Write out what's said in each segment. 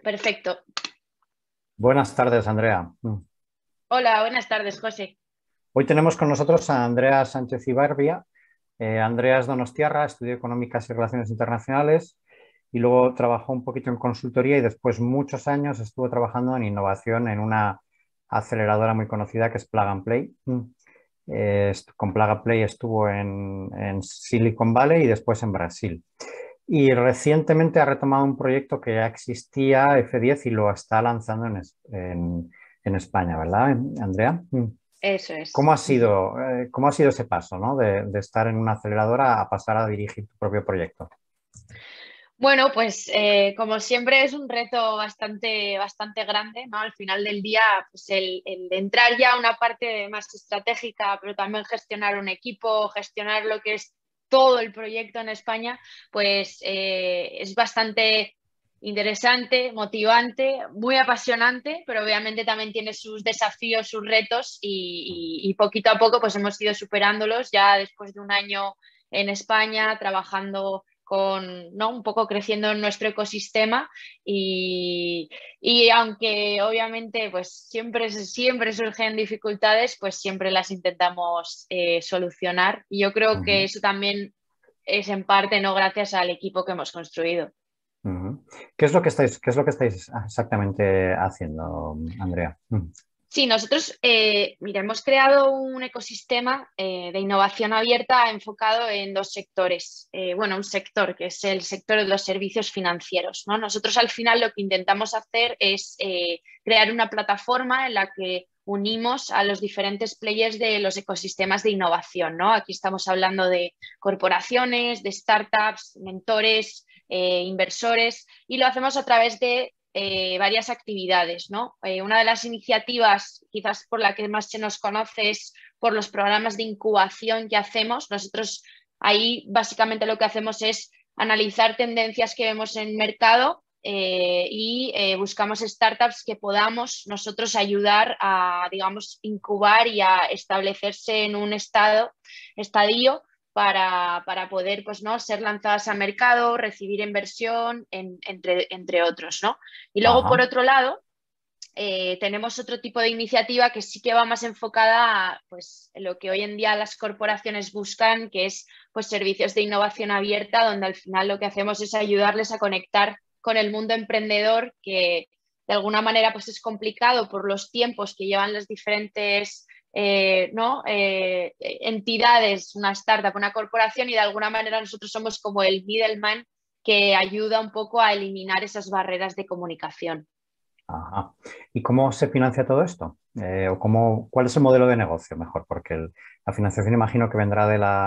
Perfecto. Buenas tardes, Andrea. Hola, buenas tardes, José. Hoy tenemos con nosotros a Andrea Sánchez Ibarbia. Andrea es donostiarra, estudió Económicas y Relaciones Internacionales y luego trabajó un poquito en consultoría y después muchos años estuvo trabajando en innovación en una aceleradora muy conocida que es Plug and Play. Con Plug and Play estuvo en Silicon Valley y después en Brasil. Y recientemente ha retomado un proyecto que ya existía, F10, y lo está lanzando en España, ¿verdad, Andrea? Eso es. Cómo ha sido ese paso, ¿no? De estar en una aceleradora a pasar a dirigir tu propio proyecto? Bueno, pues como siempre es un reto bastante grande, ¿no? Al final del día, pues el entrar ya a una parte más estratégica, pero también gestionar un equipo, gestionar lo que es todo el proyecto en España, pues es bastante interesante, motivante, muy apasionante, pero obviamente también tiene sus desafíos, sus retos y poquito a poco pues hemos ido superándolos ya después de un año en España trabajando con, ¿no? Un poco creciendo en nuestro ecosistema y aunque obviamente pues siempre surgen dificultades, pues siempre las intentamos solucionar y yo creo que Ujú, eso también es en parte no gracias al equipo que hemos construido. ujú. ¿Qué es lo que estáis exactamente haciendo, Andrea? Sí, nosotros, mira, hemos creado un ecosistema de innovación abierta enfocado en dos sectores. Bueno, un sector que es el sector de los servicios financieros, ¿no? Nosotros al final lo que intentamos hacer es crear una plataforma en la que unimos a los diferentes players de los ecosistemas de innovación, ¿no? Aquí estamos hablando de corporaciones, de startups, mentores, inversores, y lo hacemos a través de varias actividades, ¿no? Una de las iniciativas, quizás por la que más se nos conoce, es por los programas de incubación que hacemos. Nosotros ahí básicamente lo que hacemos es analizar tendencias que vemos en el mercado y buscamos startups que podamos nosotros ayudar a, digamos, incubar y a establecerse en un estadio para poder pues, ¿no? ser lanzadas al mercado, recibir inversión, entre otros. ¿No? Y luego, por Ajá. otro lado, tenemos otro tipo de iniciativa que sí que va más enfocada a pues, lo que hoy en día las corporaciones buscan, que es pues, servicios de innovación abierta, donde al final lo que hacemos es ayudarles a conectar con el mundo emprendedor, que de alguna manera pues, es complicado por los tiempos que llevan las diferentes ¿no? Entidades, una startup, una corporación, y de alguna manera nosotros somos como el middleman que ayuda un poco a eliminar esas barreras de comunicación. Ajá. ¿Y cómo se financia todo esto? ¿Cuál es el modelo de negocio mejor? Porque la financiación imagino que vendrá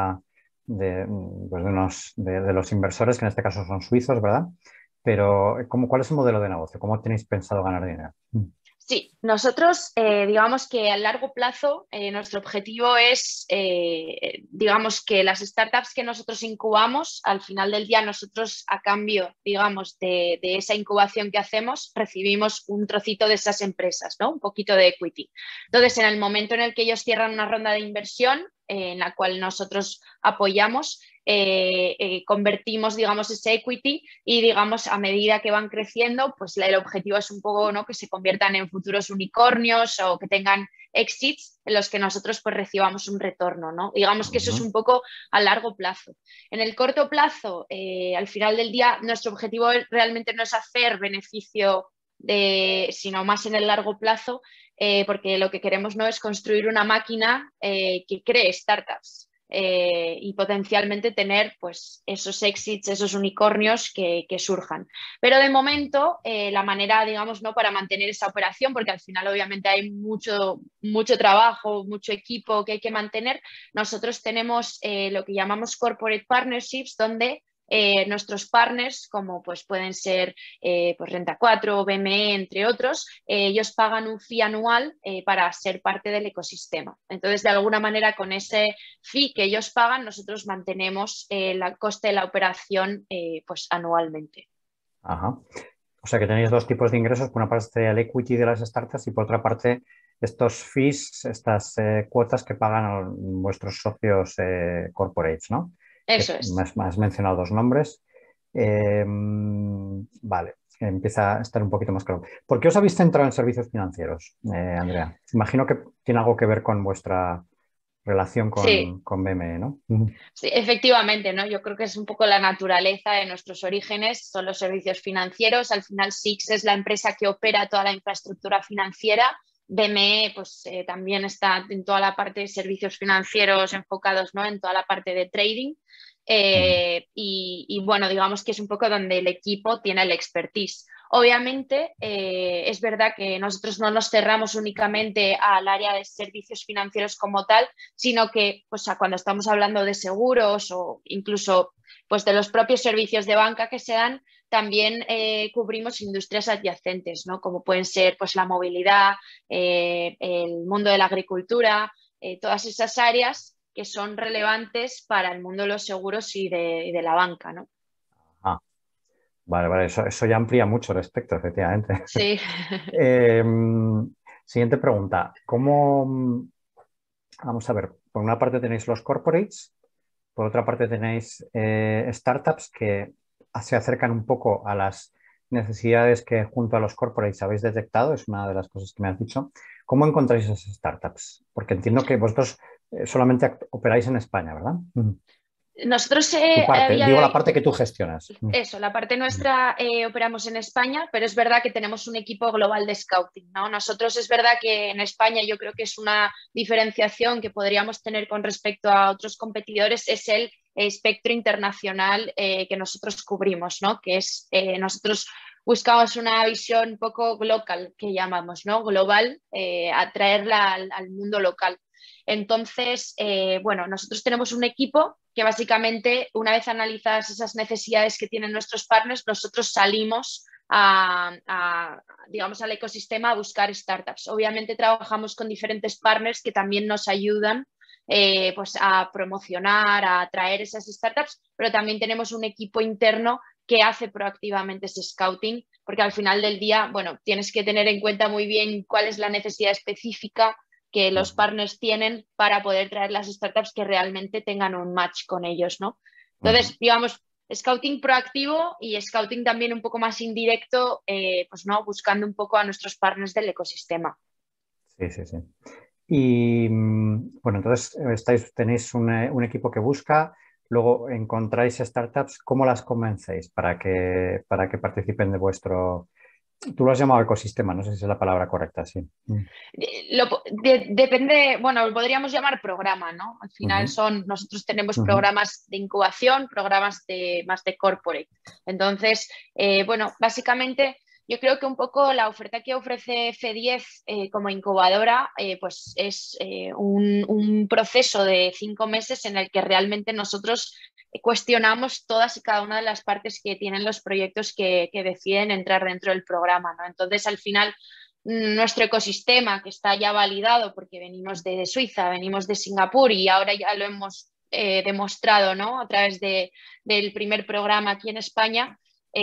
de los inversores, que en este caso son suizos, ¿verdad? Pero ¿cuál es el modelo de negocio? ¿Cómo tenéis pensado ganar dinero? Sí, nosotros digamos que a largo plazo nuestro objetivo es, digamos que las startups que nosotros incubamos, al final del día nosotros a cambio, digamos, de esa incubación que hacemos, recibimos un trocito de esas empresas, ¿no? Un poquito de equity. Entonces, en el momento en el que ellos cierran una ronda de inversión, en la cual nosotros apoyamos, convertimos, digamos, ese equity y, digamos, a medida que van creciendo, pues el objetivo es un poco, ¿no? Que se conviertan en futuros unicornios o que tengan exits en los que nosotros pues recibamos un retorno, ¿no? Digamos que eso es Ujú. un poco a largo plazo. En el corto plazo, al final del día, nuestro objetivo realmente no es hacer beneficio sino más en el largo plazo, porque lo que queremos no es construir una máquina que cree startups y potencialmente tener pues, esos exits, esos unicornios que surjan. Pero de momento, la manera, digamos, ¿no? para mantener esa operación, porque al final obviamente hay mucho trabajo, mucho equipo que hay que mantener, nosotros tenemos lo que llamamos corporate partnerships, donde nuestros partners, como pues pueden ser pues Renta 4 o BME, entre otros, ellos pagan un fee anual para ser parte del ecosistema. Entonces, de alguna manera, con ese fee que ellos pagan, nosotros mantenemos el coste de la operación pues anualmente. Ajá. O sea que tenéis dos tipos de ingresos. Por una parte el equity de las startups y por otra parte estos fees, estas cuotas que pagan vuestros socios corporates, ¿no? Que Eso es. me has mencionado dos nombres. Vale, empieza a estar un poquito más claro. ¿Por qué os habéis centrado en servicios financieros, Andrea? Imagino que tiene algo que ver con vuestra relación Sí. con BME, ¿no? Sí, efectivamente, ¿no? Yo creo que es un poco la naturaleza de nuestros orígenes, son los servicios financieros. Al final, SIX es la empresa que opera toda la infraestructura financiera. BME, pues también está en toda la parte de servicios financieros enfocados, ¿no? En toda la parte de trading. Y bueno, digamos que es un poco donde el equipo tiene el expertise. Obviamente, es verdad que nosotros no nos cerramos únicamente al área de servicios financieros como tal, sino que pues, cuando estamos hablando de seguros o incluso pues, de los propios servicios de banca que se dan, también cubrimos industrias adyacentes, ¿no? Como pueden ser pues, la movilidad, el mundo de la agricultura, todas esas áreas que son relevantes para el mundo de los seguros y de la banca, ¿no? Ah, vale, eso ya amplía mucho el espectro, efectivamente. Sí. Siguiente pregunta. Vamos a ver, por una parte tenéis los corporates, por otra parte tenéis startups que se acercan un poco a las necesidades que junto a los corporates habéis detectado, es una de las cosas que me has dicho. ¿Cómo encontráis esas startups? Porque entiendo que vosotros solamente operáis en España, ¿verdad? Nosotros Tu a parte, día de digo la hoy parte que tú gestionas. eso, la parte nuestra operamos en España, pero es verdad que tenemos un equipo global de scouting, ¿no? Nosotros es verdad que en España yo creo que es una diferenciación que podríamos tener con respecto a otros competidores, es el espectro internacional que nosotros cubrimos, ¿no? Que es, nosotros buscamos una visión un poco local, que llamamos, ¿no? Global, atraerla al mundo local. Entonces, bueno, nosotros tenemos un equipo que básicamente, una vez analizadas esas necesidades que tienen nuestros partners, nosotros salimos digamos, al ecosistema a buscar startups. Obviamente trabajamos con diferentes partners que también nos ayudan pues a promocionar, a atraer esas startups, pero también tenemos un equipo interno que hace proactivamente ese scouting, porque al final del día, bueno, tienes que tener en cuenta muy bien cuál es la necesidad específica que los partners tienen para poder traer las startups que realmente tengan un match con ellos, ¿no? Entonces, digamos, scouting proactivo y scouting también un poco más indirecto, pues no, buscando un poco a nuestros partners del ecosistema. Sí. Y bueno, entonces tenéis un equipo que busca, luego encontráis startups, ¿cómo las convencéis para que participen de vuestro... Tú lo has llamado ecosistema, no sé si es la palabra correcta, sí. Depende, bueno, lo podríamos llamar programa, ¿no? Al final nosotros tenemos programas de incubación, programas más de corporate. Entonces, bueno, básicamente yo creo que un poco la oferta que ofrece F10 como incubadora, pues es un proceso de 5 meses en el que realmente nosotros cuestionamos todas y cada una de las partes que tienen los proyectos que deciden entrar dentro del programa, ¿no? Entonces, al final nuestro ecosistema que está ya validado porque venimos de Suiza, venimos de Singapur y ahora ya lo hemos demostrado, ¿no? A través del primer programa aquí en España,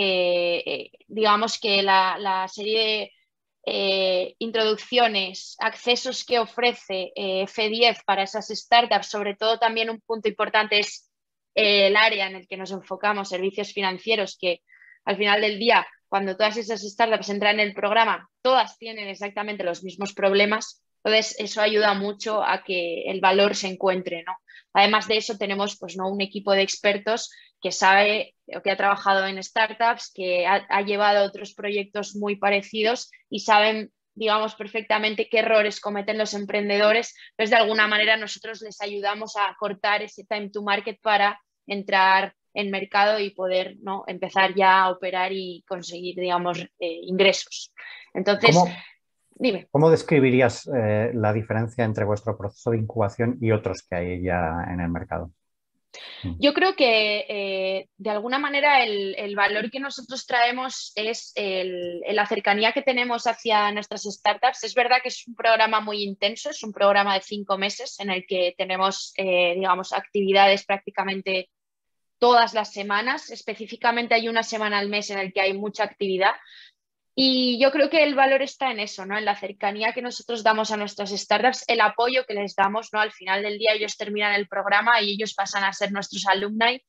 digamos que la serie de introducciones, accesos que ofrece F10 para esas startups, sobre todo también un punto importante es el área en el que nos enfocamos, servicios financieros, que al final del día, cuando todas esas startups entran en el programa, todas tienen exactamente los mismos problemas. Entonces, eso ayuda mucho a que el valor se encuentre, ¿no? Además de eso, tenemos pues, ¿no? un equipo de expertos que sabe o que ha trabajado en startups, que ha llevado otros proyectos muy parecidos y saben, digamos, perfectamente qué errores cometen los emprendedores. Entonces, de alguna manera, nosotros les ayudamos a cortar ese time to market para entrar en mercado y poder ¿no? empezar ya a operar y conseguir, digamos, ingresos. Entonces, ¿Cómo, dime. ¿Cómo describirías la diferencia entre vuestro proceso de incubación y otros que hay ya en el mercado? Yo creo que de alguna manera el valor que nosotros traemos es la cercanía que tenemos hacia nuestras startups. Es verdad que es un programa muy intenso, es un programa de 5 meses en el que tenemos, digamos, actividades prácticamente todas las semanas. Específicamente hay una semana al mes en el que hay mucha actividad. Y yo creo que el valor está en eso, ¿no? En la cercanía que nosotros damos a nuestras startups, el apoyo que les damos, ¿no? Al final del día ellos terminan el programa y ellos pasan a ser nuestros alumni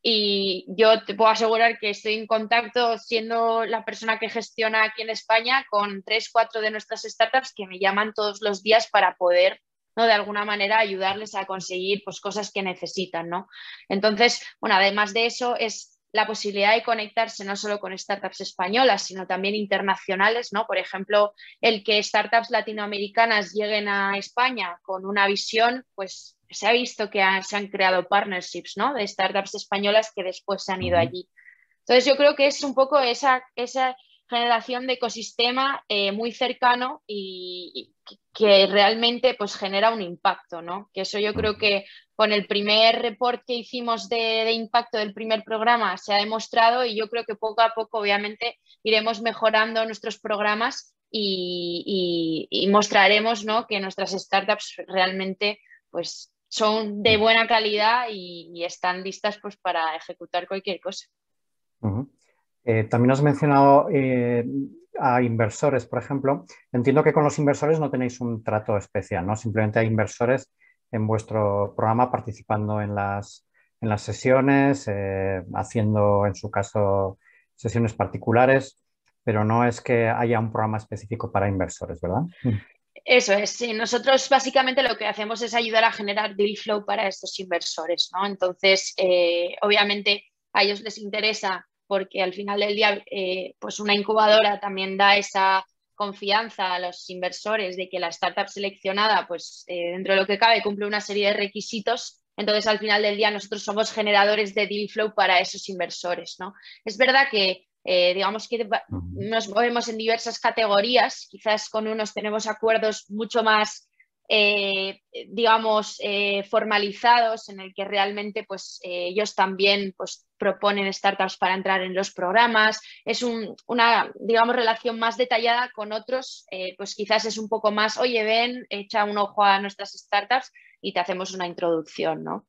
y yo te puedo asegurar que estoy en contacto, siendo la persona que gestiona aquí en España, con 3, 4 de nuestras startups que me llaman todos los días para poder, ¿no?, de alguna manera ayudarles a conseguir pues, cosas que necesitan, ¿no? Entonces, bueno, además de eso es la posibilidad de conectarse no solo con startups españolas, sino también internacionales, ¿no? Por ejemplo, el que startups latinoamericanas lleguen a España con una visión, pues se ha visto que se han creado partnerships, ¿no?, de startups españolas que después se han ido allí. Entonces yo creo que es un poco esa generación de ecosistema muy cercano y que realmente pues genera un impacto, ¿no? Que eso yo creo que con el primer report que hicimos de impacto del primer programa se ha demostrado, y yo creo que poco a poco obviamente iremos mejorando nuestros programas y mostraremos, ¿no?, que nuestras startups realmente pues son de buena calidad y están listas pues para ejecutar cualquier cosa. También has mencionado a inversores, por ejemplo. Entiendo que con los inversores no tenéis un trato especial, ¿no? Simplemente hay inversores en vuestro programa participando en las sesiones, haciendo, en su caso, sesiones particulares, pero no es que haya un programa específico para inversores, ¿verdad? Eso es, sí. Nosotros básicamente lo que hacemos es ayudar a generar deal flow para estos inversores, ¿no? Entonces, obviamente a ellos les interesa porque al final del día, pues una incubadora también da esa confianza a los inversores de que la startup seleccionada, pues dentro de lo que cabe, cumple una serie de requisitos. Entonces, al final del día, nosotros somos generadores de deal flow para esos inversores, ¿no? Es verdad que digamos que nos movemos en diversas categorías, quizás con unos tenemos acuerdos mucho más, digamos, formalizados, en el que realmente pues, ellos también pues, proponen startups para entrar en los programas. Es una, digamos, relación más detallada. Con otros, pues quizás es un poco más, oye, ven, echa un ojo a nuestras startups y te hacemos una introducción, ¿no?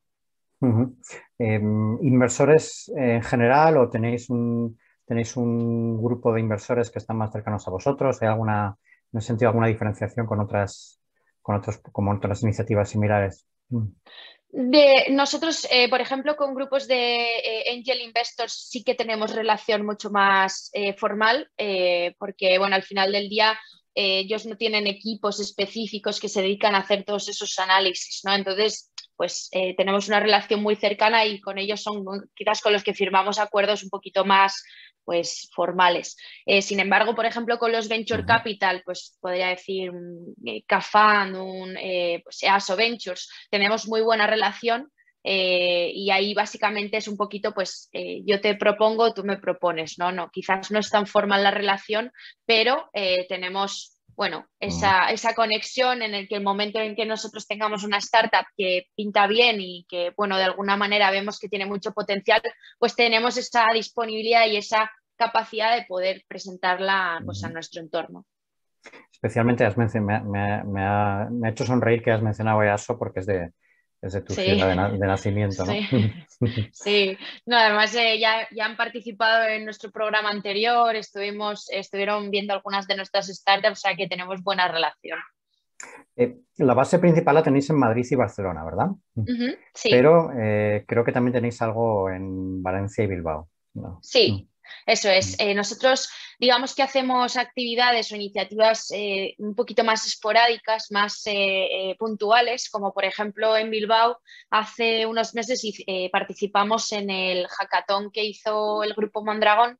¿Inversores en general o tenéis un grupo de inversores que están más cercanos a vosotros? ¿Hay alguna, en ese sentido, alguna diferenciación con como otras iniciativas similares? Nosotros, por ejemplo, con grupos de angel investors sí que tenemos relación mucho más formal, porque, bueno, al final del día ellos no tienen equipos específicos que se dedican a hacer todos esos análisis, ¿no? Entonces, pues tenemos una relación muy cercana y con ellos son quizás con los que firmamos acuerdos un poquito más pues formales. Sin embargo, por ejemplo, con los Venture Capital, pues podría decir CAFAN, pues EASO Ventures, tenemos muy buena relación. Y ahí básicamente es un poquito, pues yo te propongo, tú me propones, ¿no? No, quizás no es tan formal la relación, pero tenemos, bueno, esa conexión en el que el momento en que nosotros tengamos una startup que pinta bien y que, bueno, de alguna manera vemos que tiene mucho potencial, pues tenemos esa disponibilidad y esa capacidad de poder presentarla pues, a nuestro entorno. Especialmente me ha hecho sonreír que has mencionado EASO porque es de tu ciudad de nacimiento, ¿no? Sí, sí. No, además ya han participado en nuestro programa anterior, estuvieron viendo algunas de nuestras startups, o sea que tenemos buena relación. La base principal la tenéis en Madrid y Barcelona, ¿verdad? Sí. Pero creo que también tenéis algo en Valencia y Bilbao, ¿no? Sí, eso es. Nosotros, digamos que hacemos actividades o iniciativas un poquito más esporádicas, más puntuales, como por ejemplo en Bilbao, hace unos meses participamos en el hackathon que hizo el Grupo Mondragón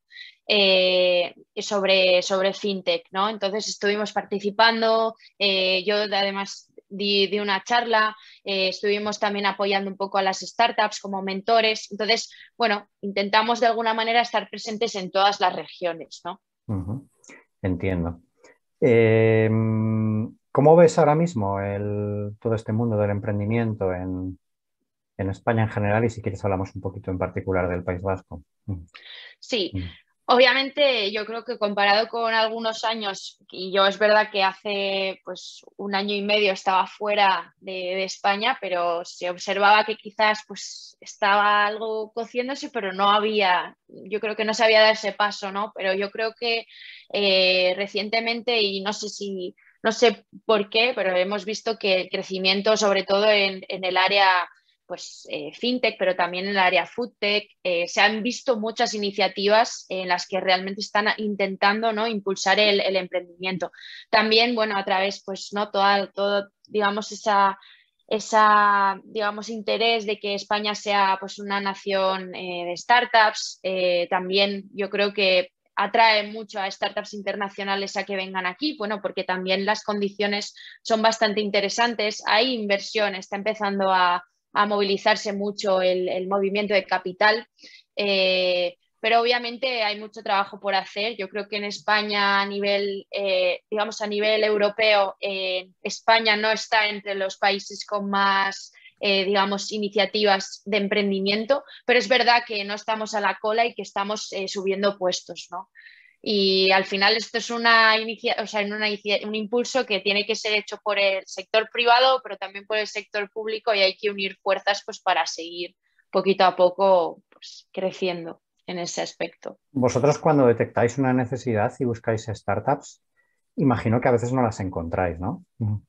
sobre fintech, ¿no? Entonces estuvimos participando, yo además di una charla, estuvimos también apoyando un poco a las startups como mentores. Entonces, bueno, intentamos de alguna manera estar presentes en todas las regiones, ¿no? Entiendo. ¿Cómo ves ahora mismo todo este mundo del emprendimiento en España en general? Y si quieres hablamos un poquito en particular del País Vasco. Sí. Obviamente, yo creo que comparado con algunos años, y yo es verdad que hace pues un año y medio estaba fuera de España, pero se observaba que quizás pues estaba algo cociéndose, pero no había, yo creo que no se había dado ese paso, ¿no? Pero yo creo que recientemente, y no sé por qué, pero hemos visto que el crecimiento, sobre todo en el área pues, fintech, pero también en el área foodtech. Se han visto muchas iniciativas en las que realmente están intentando, ¿no?, impulsar el emprendimiento. También, bueno, a través, pues, ¿no?, todo, digamos, digamos, interés de que España sea, pues, una nación de startups. También yo creo que atrae mucho a startups internacionales a que vengan aquí, bueno, porque también las condiciones son bastante interesantes. Hay inversión, está empezando a movilizarse mucho el movimiento de capital. Pero obviamente hay mucho trabajo por hacer. Yo creo que en España, digamos, a nivel europeo, España no está entre los países con más, digamos, iniciativas de emprendimiento, pero es verdad que no estamos a la cola y que estamos subiendo puestos, ¿no? Y al final esto es un impulso que tiene que ser hecho por el sector privado, pero también por el sector público, y hay que unir fuerzas, pues, para seguir poquito a poco, pues, creciendo en ese aspecto. Vosotros cuando detectáis una necesidad y buscáis startups, imagino que a veces no las encontráis, ¿no?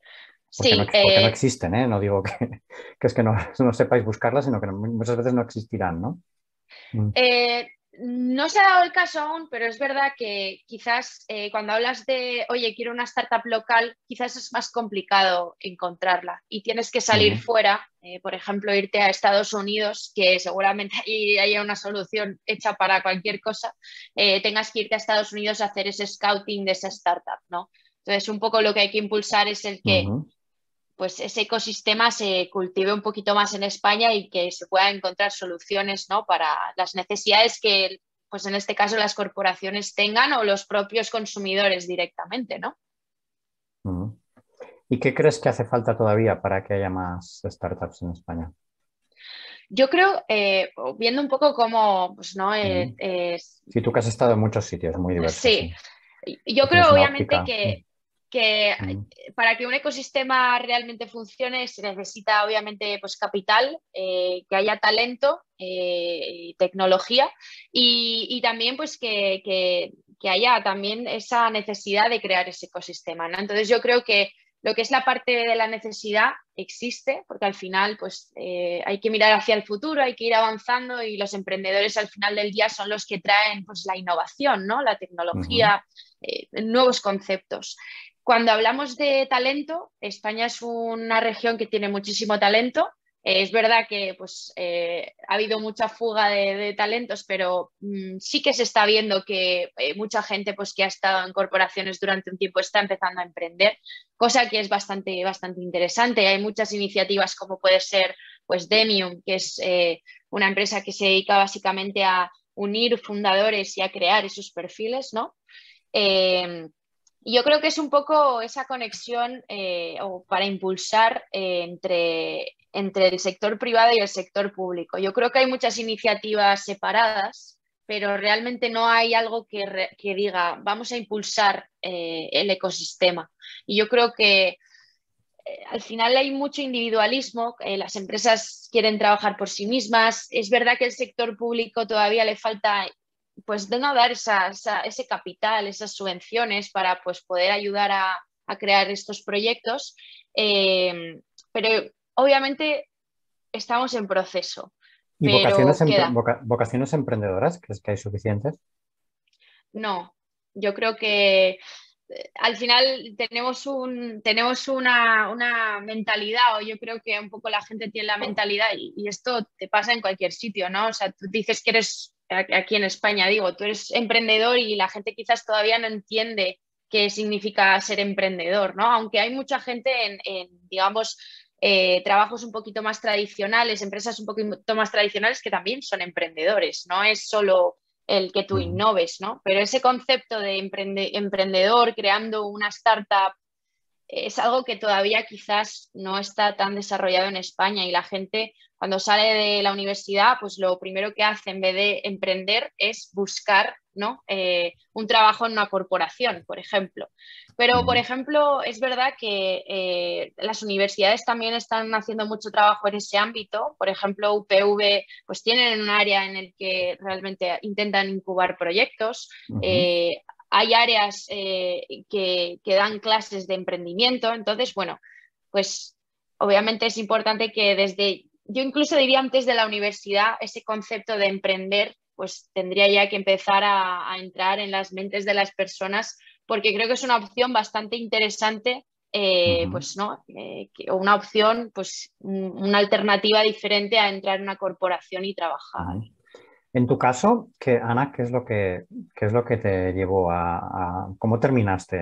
Sí, Porque no existen, ¿eh? No digo que es que no, no sepáis buscarlas, sino que muchas veces no existirán, ¿no? Mm. No se ha dado el caso aún, pero es verdad que quizás cuando hablas de, oye, quiero una startup local, quizás es más complicado encontrarla y tienes que salir Ujú. fuera, por ejemplo, irte a Estados Unidos, que seguramente ahí haya una solución hecha para cualquier cosa. Tengas que irte a Estados Unidos a hacer ese scouting de esa startup, ¿no? Entonces, un poco lo que hay que impulsar es el que, Ujú. pues, ese ecosistema se cultive un poquito más en España y que se puedan encontrar soluciones, ¿no?, para las necesidades que, pues, en este caso, las corporaciones tengan o los propios consumidores directamente, ¿no? Ujú. ¿Y qué crees que hace falta todavía para que haya más startups en España? Yo creo, viendo un poco cómo, pues, ¿no? Ujú. Sí, tú que has estado en muchos sitios muy diversos, Sí, sí. yo Que tienes creo una obviamente óptica. que Ujú. para que un ecosistema realmente funcione se necesita obviamente, pues, capital, que haya talento, y tecnología, y también, pues, que haya también esa necesidad de crear ese ecosistema, ¿no? Entonces yo creo que lo que es la parte de la necesidad existe, porque al final, pues, hay que mirar hacia el futuro, hay que ir avanzando, y los emprendedores al final del día son los que traen, pues, la innovación, ¿no?, la Ujú. tecnología, nuevos conceptos. Cuando hablamos de talento, España es una región que tiene muchísimo talento. Es verdad que, pues, ha habido mucha fuga de talentos, pero sí que se está viendo que mucha gente, pues, que ha estado en corporaciones durante un tiempo está empezando a emprender, cosa que es bastante, bastante interesante. Hay muchas iniciativas como puede ser, pues, Demium, que es una empresa que se dedica básicamente a unir fundadores y a crear esos perfiles, ¿no? Eh, y yo creo que es un poco esa conexión, o para impulsar, entre el sector privado y el sector público. Yo creo que hay muchas iniciativas separadas, pero realmente no hay algo que diga, vamos a impulsar el ecosistema. Y yo creo que al final hay mucho individualismo, las empresas quieren trabajar por sí mismas. Es verdad que el sector público todavía le falta, pues, de no dar ese capital, esas subvenciones para, pues, poder ayudar a crear estos proyectos. Pero obviamente estamos en proceso, ¿Y pero queda. vocaciones emprendedoras? ¿Crees que hay suficientes? No, yo creo que al final tenemos una mentalidad, o yo creo que un poco la gente tiene la mentalidad, y esto te pasa en cualquier sitio, ¿no? O sea, tú dices que eres, aquí en España digo, tú eres emprendedor, y la gente quizás todavía no entiende qué significa ser emprendedor, ¿no? Aunque hay mucha gente digamos, trabajos un poquito más tradicionales, empresas un poquito más tradicionales que también son emprendedores, no es solo el que tú Ujú. innoves, ¿no? Pero ese concepto de emprendedor creando una startup es algo que todavía quizás no está tan desarrollado en España, y la gente cuando sale de la universidad, pues lo primero que hace en vez de emprender es buscar, ¿no? Un trabajo en una corporación, por ejemplo. Pero, por Ujú. ejemplo, es verdad que las universidades también están haciendo mucho trabajo en ese ámbito. Por ejemplo, UPV, pues tienen un área en el que realmente intentan incubar proyectos. Ujú. Eh, Hay áreas que dan clases de emprendimiento. Entonces, bueno, pues obviamente es importante que desde yo incluso diría antes de la universidad, ese concepto de emprender, pues tendría ya que empezar a entrar en las mentes de las personas, porque creo que es una opción bastante interesante, Ujú. pues no, o una opción, pues una alternativa diferente a entrar en una corporación y trabajar. Ujú. En tu caso, Ana, qué es lo que te llevó cómo terminaste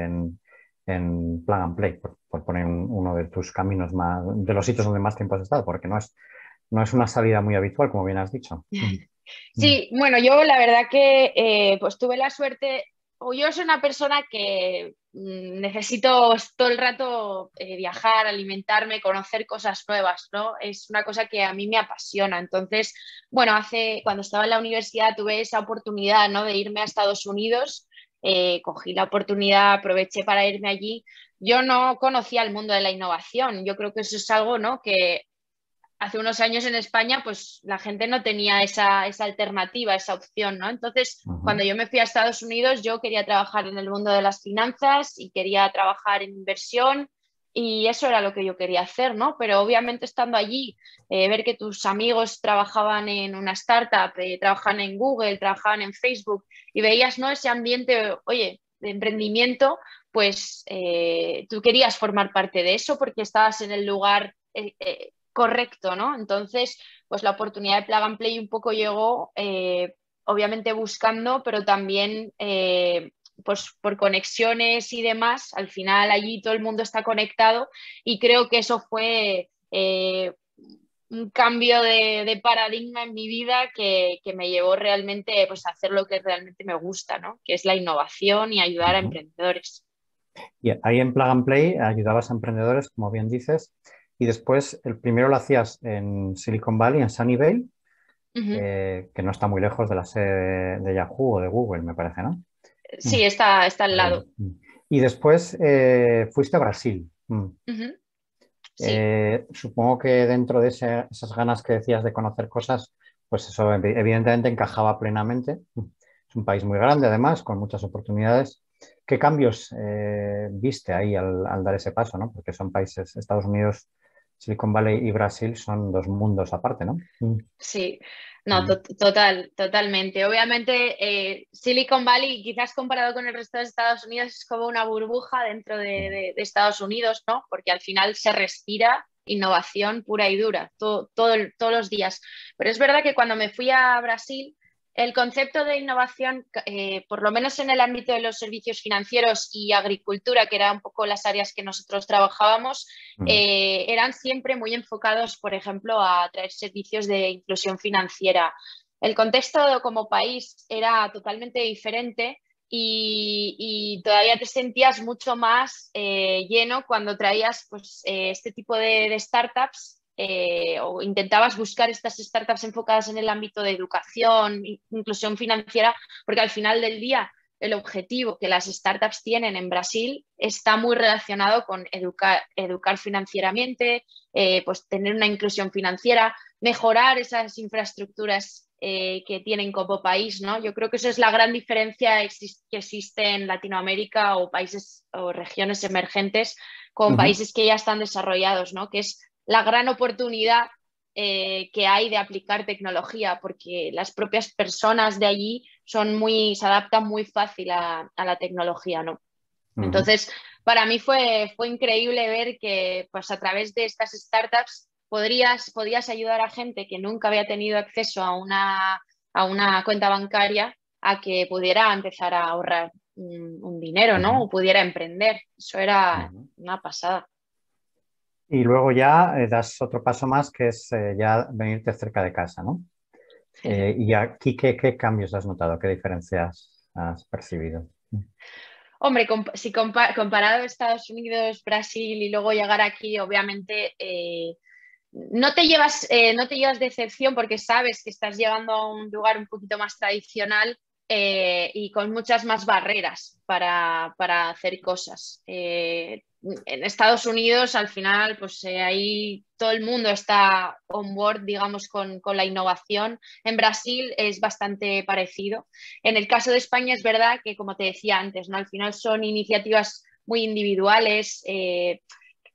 en Plug and Play, por poner uno de tus caminos más, de los sitios donde más tiempo has estado, porque no es una salida muy habitual, como bien has dicho. Mm. Sí, bueno, yo la verdad que pues tuve la suerte, o yo soy una persona que necesito todo el rato viajar, alimentarme, conocer cosas nuevas, ¿no? Es una cosa que a mí me apasiona. Entonces, bueno, cuando estaba en la universidad tuve esa oportunidad, ¿no? De irme a Estados Unidos, cogí la oportunidad, aproveché para irme allí. Yo no conocía el mundo de la innovación. Yo creo que eso es algo, ¿no? Que hace unos años en España, pues la gente no tenía esa alternativa, esa opción, ¿no? Entonces, cuando Ujú. yo me fui a Estados Unidos, yo quería trabajar en el mundo de las finanzas y quería trabajar en inversión y eso era lo que yo quería hacer, ¿no? Pero obviamente estando allí, ver que tus amigos trabajaban en una startup, trabajaban en Google, trabajaban en Facebook y veías, ¿no? Ese ambiente, oye, de emprendimiento, pues tú querías formar parte de eso porque estabas en el lugar correcto, ¿no? Entonces, pues la oportunidad de Plug and Play un poco llegó, obviamente buscando, pero también pues por conexiones y demás. Al final allí todo el mundo está conectado y creo que eso fue un cambio de paradigma en mi vida que me llevó realmente pues, a hacer lo que realmente me gusta, ¿no? Que es la innovación y ayudar a Ujú. emprendedores. Y ahí en Plug and Play ayudabas a emprendedores, como bien dices, y después el primero lo hacías en Silicon Valley, en Sunnyvale, Uh -huh. que no está muy lejos de la sede de Yahoo o de Google, me parece, ¿no? Mm. Sí, está al Por ahí. lado. Mm. Y después fuiste a Brasil. Mm. Uh -huh. Sí. Supongo que dentro de esas ganas que decías de conocer cosas, pues eso evidentemente encajaba plenamente. Es un país muy grande, además, con muchas oportunidades. ¿Qué cambios viste ahí al dar ese paso, ¿no? Porque son países, Estados Unidos, Silicon Valley y Brasil son dos mundos aparte, ¿no? Mm. Sí, no, Mm. totalmente. Obviamente, Silicon Valley, quizás comparado con el resto de Estados Unidos, es como una burbuja dentro de Estados Unidos, ¿no? Porque al final se respira innovación pura y dura, todos los días. Pero es verdad que cuando me fui a Brasil, el concepto de innovación, por lo menos en el ámbito de los servicios financieros y agricultura, que eran un poco las áreas que nosotros trabajábamos, Mm. eran siempre muy enfocados, por ejemplo, a traer servicios de inclusión financiera. El contexto como país era totalmente diferente y todavía te sentías mucho más lleno cuando traías pues, este tipo de startups o intentabas buscar estas startups enfocadas en el ámbito de educación, inclusión financiera, porque al final del día el objetivo que las startups tienen en Brasil está muy relacionado con educar financieramente, pues tener una inclusión financiera, mejorar esas infraestructuras que tienen como país, ¿no? Yo creo que esa es la gran diferencia que existe en Latinoamérica o países o regiones emergentes con Ujú. países que ya están desarrollados, ¿no? Que es la gran oportunidad que hay de aplicar tecnología, porque las propias personas de allí se adaptan muy fácil a la tecnología, ¿no? Ujú. Entonces, para mí fue increíble ver que pues, a través de estas startups podías ayudar a gente que nunca había tenido acceso a una cuenta bancaria a que pudiera empezar a ahorrar un dinero, ¿no? Ujú. O pudiera emprender. Eso era Ujú. una pasada. Y luego ya das otro paso más, que es ya venirte cerca de casa, ¿no? Y aquí, ¿qué cambios has notado? ¿Qué diferencias has percibido? Hombre, si comparado Estados Unidos, Brasil y luego llegar aquí, obviamente no te llevas decepción porque sabes que estás llegando a un lugar un poquito más tradicional y con muchas más barreras para hacer cosas. En Estados Unidos, al final, pues ahí todo el mundo está on board, digamos, con la innovación. En Brasil es bastante parecido. En el caso de España es verdad que, como te decía antes, ¿no? Al final son iniciativas muy individuales.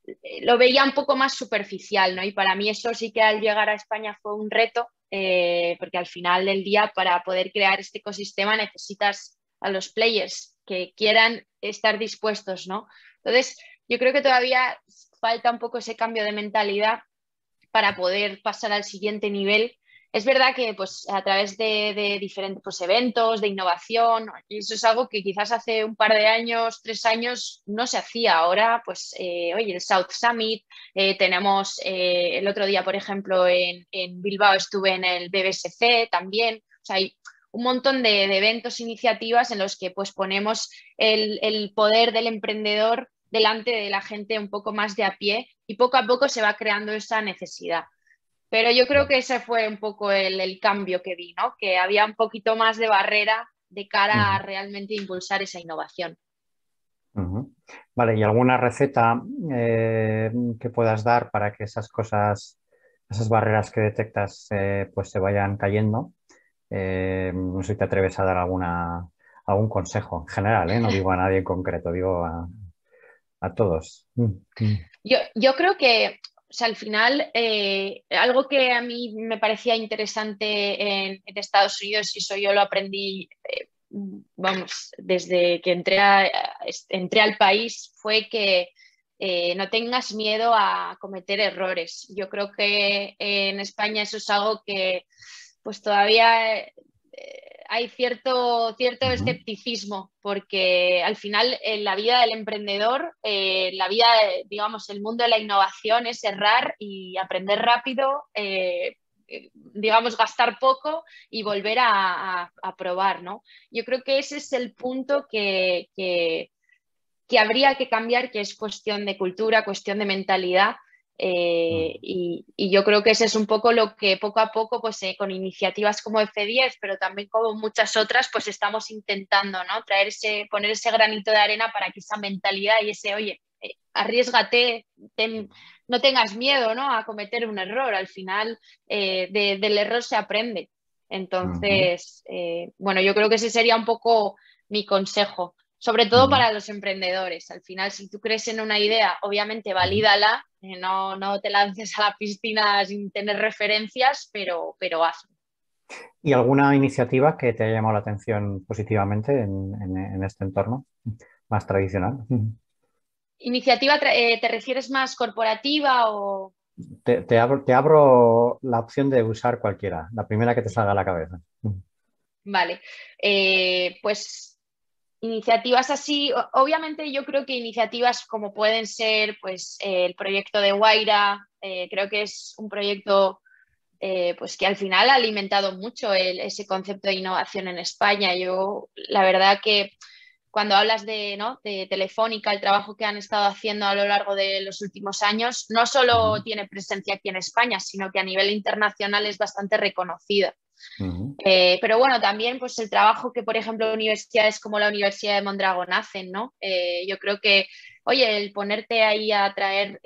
lo veía un poco más superficial, ¿no? Y para mí eso sí que al llegar a España fue un reto, porque al final del día para poder crear este ecosistema necesitas a los players que quieran estar dispuestos, ¿no? Entonces, yo creo que todavía falta un poco ese cambio de mentalidad para poder pasar al siguiente nivel. Es verdad que pues, a través de diferentes pues, eventos, de innovación, y eso es algo que quizás hace un par de años, 3 años, no se hacía. Ahora, pues, oye, el South Summit, tenemos el otro día, por ejemplo, en Bilbao estuve en el BBSC también. O sea, hay un montón de eventos, iniciativas en los que pues, ponemos el poder del emprendedor delante de la gente un poco más de a pie y poco a poco se va creando esa necesidad. Pero yo creo que ese fue un poco el cambio que vi, ¿no? Que había un poquito más de barrera de cara a realmente impulsar esa innovación. Vale, ¿y alguna receta que puedas dar para que esas cosas, esas barreras que detectas, pues se vayan cayendo? No sé si te atreves a dar algún consejo en general, ¿eh? No digo a nadie en concreto, digo a todos. Yo creo que, o sea, al final, algo que a mí me parecía interesante en Estados Unidos, y eso yo lo aprendí, vamos, desde que entré al país, fue que no tengas miedo a cometer errores. Yo creo que en España eso es algo que pues todavía hay cierto Ujú, escepticismo, porque al final en la vida del emprendedor, la vida, digamos, el mundo de la innovación es errar y aprender rápido, digamos, gastar poco y volver a probar, ¿no? Yo creo que ese es el punto que habría que cambiar, que es cuestión de cultura, cuestión de mentalidad. ujú, Y yo creo que ese es un poco lo que poco a poco, pues con iniciativas como F10, pero también como muchas otras, pues estamos intentando, ¿no? Poner ese granito de arena para que esa mentalidad y ese, oye, arriesgate, no tengas miedo, ¿no? A cometer un error. Al final, del error se aprende. ujú, Entonces, bueno, yo creo que ese sería un poco mi consejo. Sobre todo ujú. para los emprendedores. Al final, si tú crees en una idea, obviamente valídala, no te lances a la piscina sin tener referencias, pero hazlo. ¿Y alguna iniciativa que te haya llamado la atención positivamente en este entorno más tradicional? ¿Iniciativa te refieres más corporativa o...? Te abro la opción de usar cualquiera, la primera que te salga a la cabeza. Vale. Pues iniciativas así, obviamente yo creo que iniciativas como pueden ser pues el proyecto de Guaira, creo que es un proyecto pues que al final ha alimentado mucho ese concepto de innovación en España. Yo, la verdad que cuando hablas de, ¿no? de Telefónica, el trabajo que han estado haciendo a lo largo de los últimos años, no solo Ujú, tiene presencia aquí en España, sino que a nivel internacional es bastante reconocida. ujú, Pero bueno, también pues el trabajo que, por ejemplo, universidades como la Universidad de Mondragón hacen, ¿no? Yo creo que, oye, el ponerte ahí a traer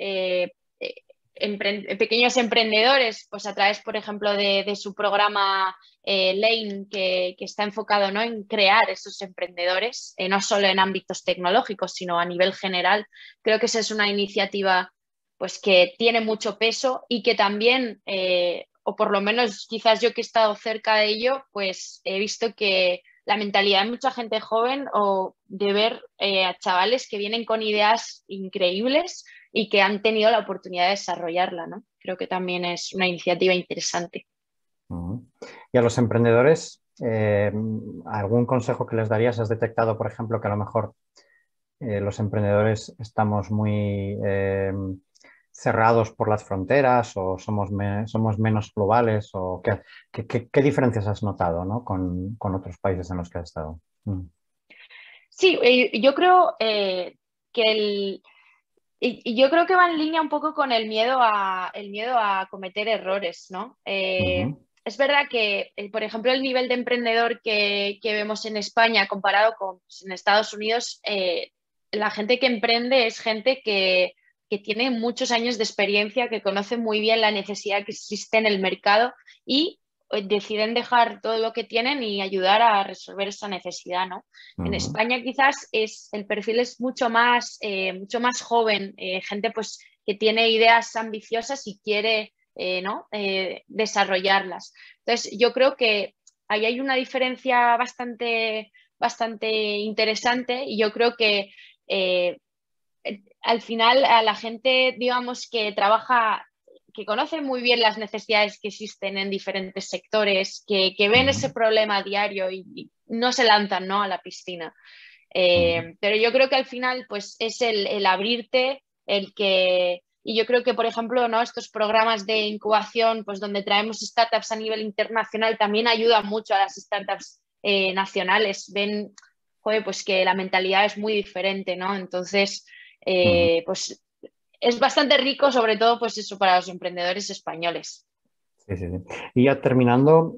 pequeños emprendedores, pues a través, por ejemplo, de su programa Lane, que está enfocado, ¿no? en crear esos emprendedores, no solo en ámbitos tecnológicos, sino a nivel general. Creo que esa es una iniciativa pues, que tiene mucho peso y que también, o por lo menos quizás yo que he estado cerca de ello, pues he visto que la mentalidad de mucha gente joven o de ver a chavales que vienen con ideas increíbles y que han tenido la oportunidad de desarrollarla, ¿no? Creo que también es una iniciativa interesante. ujú. Y a los emprendedores, ¿algún consejo que les darías? ¿Has detectado, por ejemplo, que a lo mejor los emprendedores estamos muy cerrados por las fronteras o somos menos globales? ¿O qué diferencias has notado, ¿no? con otros países en los que has estado? Sí, yo creo que y yo creo que va en línea un poco con el miedo a cometer errores, ¿no? Ujú, Es verdad que, por ejemplo, el nivel de emprendedor que vemos en España comparado con pues, en Estados Unidos, la gente que emprende es gente que tiene muchos años de experiencia, que conoce muy bien la necesidad que existe en el mercado y deciden dejar todo lo que tienen y ayudar a resolver esa necesidad, ¿no? En ujú, España quizás el perfil es mucho más joven, gente pues que tiene ideas ambiciosas y quiere ¿no? Desarrollarlas. Entonces, yo creo que ahí hay una diferencia bastante interesante y yo creo que al final a la gente, digamos, que trabaja, que conoce muy bien las necesidades que existen en diferentes sectores, que ven ese problema a diario y no se lanzan, ¿no? a la piscina. Pero yo creo que al final pues es el abrirte, el que... Y yo creo que, por ejemplo, ¿no? estos programas de incubación, pues donde traemos startups a nivel internacional, también ayudan mucho a las startups nacionales. Ven, joder, pues que la mentalidad es muy diferente, ¿no? Entonces, pues es bastante rico, sobre todo, pues eso para los emprendedores españoles. Sí, sí, sí. Y ya terminando,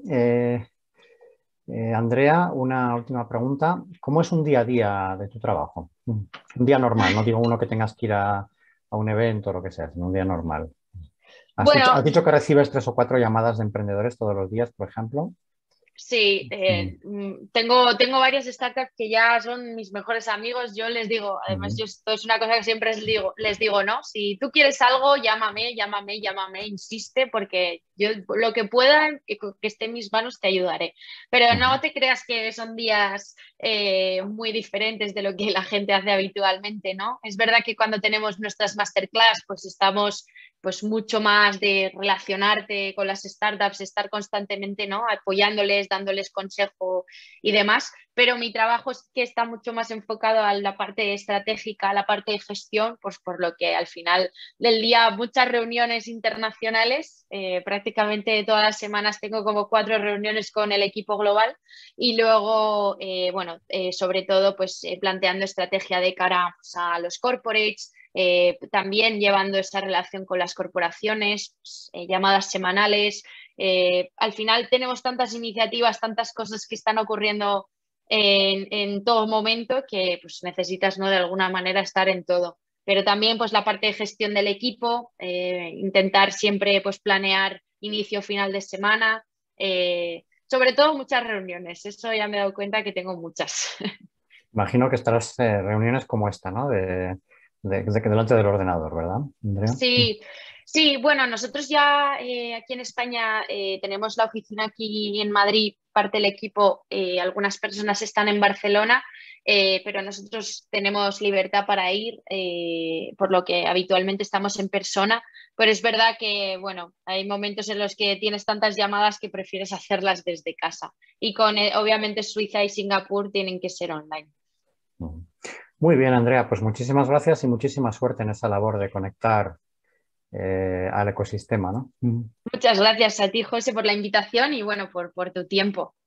Andrea, una última pregunta. ¿Cómo es un día a día de tu trabajo? Un día normal, no digo uno que tengas que ir a un evento o lo que sea, sino un día normal. Bueno, Has dicho que recibes 3 o 4 llamadas de emprendedores todos los días, por ejemplo? sí, Mm, tengo varias startups que ya son mis mejores amigos. Yo les digo, además, mm, yo esto es una cosa que siempre les digo, ¿no? Si tú quieres algo, llámame, insiste, porque yo lo que pueda, que esté en mis manos, te ayudaré. Pero mm. no te creas que son días muy diferentes de lo que la gente hace habitualmente, ¿no? Es verdad que cuando tenemos nuestras masterclass, pues estamos pues mucho más de relacionarte con las startups, estar constantemente, ¿no? apoyándoles, dándoles consejo y demás, pero mi trabajo es que está mucho más enfocado a la parte estratégica, a la parte de gestión, pues por lo que al final del día muchas reuniones internacionales, prácticamente todas las semanas tengo como 4 reuniones con el equipo global y luego, bueno, sobre todo pues planteando estrategia de cara pues, a los corporates, también llevando esa relación con las corporaciones, pues, llamadas semanales. Al final tenemos tantas iniciativas, tantas cosas que están ocurriendo en todo momento que pues, necesitas, ¿no? de alguna manera estar en todo. Pero también pues, la parte de gestión del equipo, intentar siempre pues, planear inicio final de semana. Sobre todo muchas reuniones, eso ya me he dado cuenta que tengo muchas. Imagino que estarás reuniones como esta, ¿no? De que delante del ordenador, ¿verdad, Andrea? Sí, sí, bueno, nosotros ya aquí en España tenemos la oficina aquí en Madrid, parte del equipo, algunas personas están en Barcelona, pero nosotros tenemos libertad para ir, por lo que habitualmente estamos en persona, pero es verdad que, bueno, hay momentos en los que tienes tantas llamadas que prefieres hacerlas desde casa y con, obviamente, Suiza y Singapur tienen que ser online. Mm. Muy bien, Andrea, pues muchísimas gracias y muchísima suerte en esa labor de conectar al ecosistema, ¿no? Muchas gracias a ti, José, por la invitación y bueno, por tu tiempo.